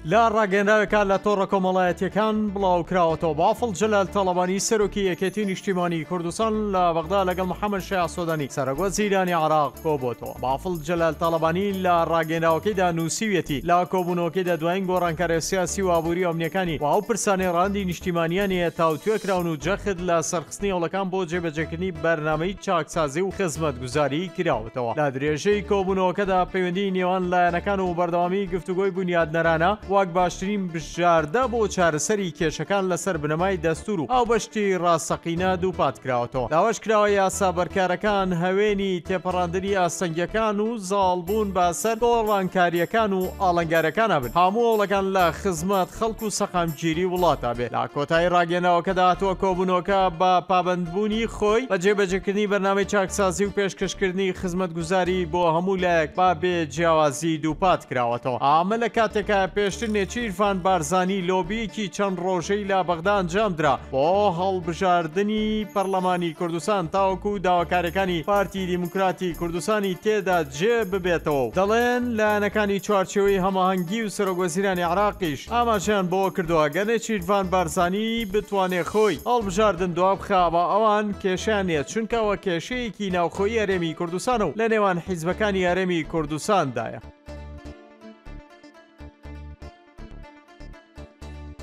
لا ڕاگەیەندراوێکان لە تۆڕە کۆمەڵایەتیەکان بڵاوکراوەتەوە. بافڵ جەلال تەڵەبانی سەرۆکی یەکێتی نیشتیمانی کوردستان لە بەغدا لەگەڵ محەممەد شایع سۆدانی سەرۆکوەزیرانی عێراق کۆبووەتەوە. بافڵ جەلال تەڵەبانی لە ڕاگەیەندراوەکەیدا نووسیویەتی لا کۆبوونەوەکەیدا دوایین گۆڕانکاریە سیاسی و ئابووری ئەمنیەکانی و ئەو پرسانەی ڕاندی نیشتیمانیانی تاوتوێکراون و جەخت لە سەرخستنی هەوڵەکان بۆ جێبەجێکردنی بەرنامەی چاکسازی و خزمەتگوزاری کراوەتەوە. لە درێژەی کۆبوونەوەکەدا پەیوەندی نێوان لایەنەکان و بەردەوامی گفتوگۆی بنیادنەرانە وەک باشترین بژاردە بۆ چارەسەری کێشەکان لەسەر بنەمای دەستور و ئەو بەشتی ڕاستەقینە دووپات کراوەتەوە. داواش کراوە یاسا بەرکارەکان هەوێنی تێپەڕاندنی ئاستەنگیەکان و زاڵبوون بەسەر گۆڕانکاریەکان و ئاڵنگارەکانە بن. هەموو هەوڵەکان لە خزمەت خەڵک و سەقامگیری وڵاتە بێت. لە کۆتایی ڕاگەیەندراوەکەدا هاتووە کۆبوونەوەکە بە پابەندبوونی خۆی بە جێبەجێکردنی بەرنامەی چاکسازی و پێشکەشکردنی خزمەتگوزاری بۆ هەموو لایەک با بێ جیاوازی دووپات کراوەتەوە. ئامە لە کاتێکە پێشتر نێچیرفان بارزانی لۆبیەکی چەند ڕۆژەی لە بەغدا ئەنجامدرا بۆ هەڵبژاردننی پەرلەمانی کوردستان تاوەکو داواکاریەکانی پارتی دیموکراتی کوردستانی تێدا جێ ببێتەوە. دەڵێن لایەنەکانی چوارچێوەی هەماهەنگی و سەرۆکوەزیرانی عێراقیش ئاماژیان بۆ کردووە گەر نێچیرفان بارزانی بتوانێت خۆی هەڵبژاردن دواب بخابە ئەوان کێشیانێت چونکەوە کێشەیەکی ناوخۆیی هەرێمی کوردستان و لە نێوان حیزبەکانی هەرێمی کوردستاندایە.